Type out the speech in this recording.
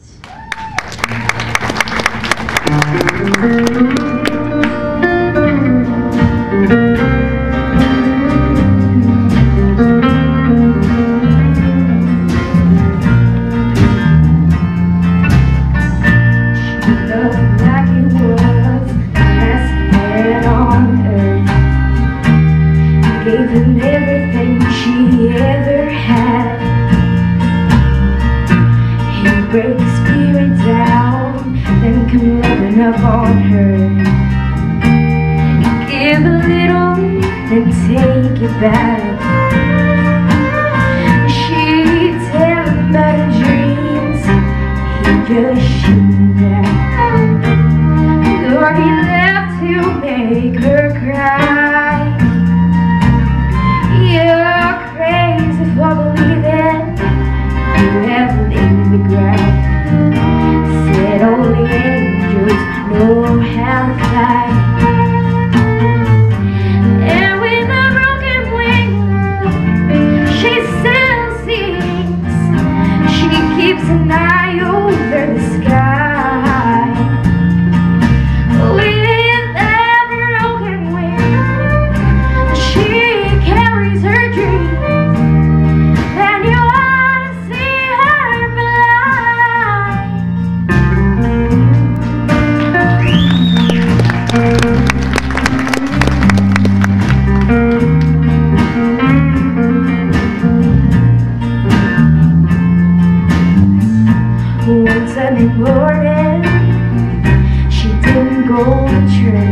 Break the spirit down, then come loving up on her. You give a little, then take it back. She tells him about her dreams, he just shoots back. Lord, he left to make her cry. You're crazy for believing you have laid the ground. Said only angels know how to fly. And with a broken wing, she still sings. She keeps an eye over the sky. With a broken wing, she carries her dreams. And you ought to see her fly. One Sunday morning, she didn't go to church.